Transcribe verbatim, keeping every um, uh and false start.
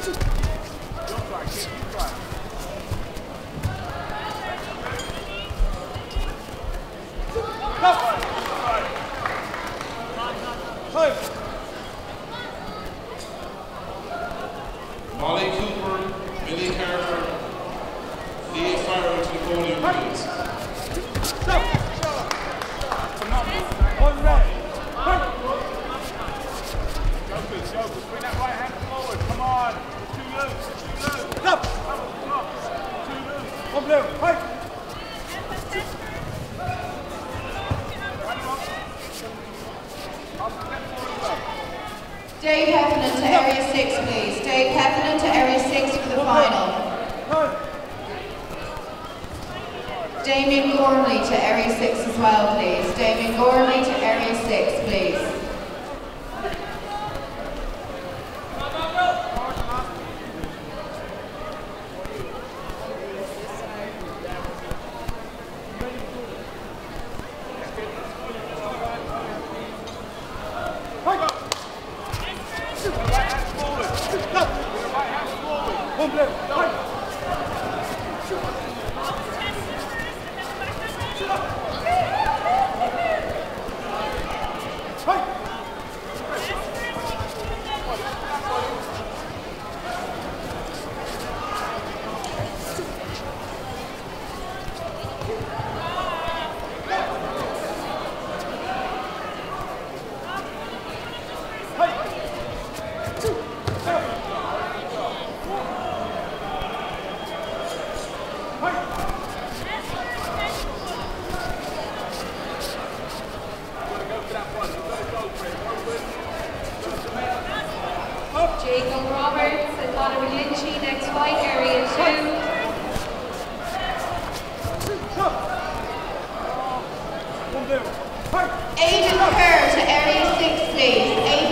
Molly Cooper, Billy Carter, Leah Farrell to the podium, please. One red. Jokers, jokers, bring that right hand forward. Come on. Too loose, too loose. Stop. Too loose. One blue. Right. Dave Heffernan to area six, please. Dave Heffernan to area six for the final. Damien Gormley to area six as well, please. Damien Gormley to area six, please. Jacob Roberts and Conor McGlinchey, next fight, area two. Aidan Kerr to area six, please.